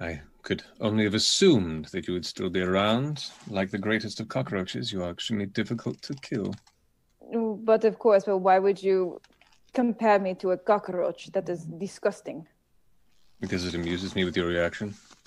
I could only have assumed that you would still be around. Like the greatest of cockroaches, you are extremely difficult to kill. But of course, well, why would you compare me to a cockroach? That is disgusting. Because it amuses me with your reaction.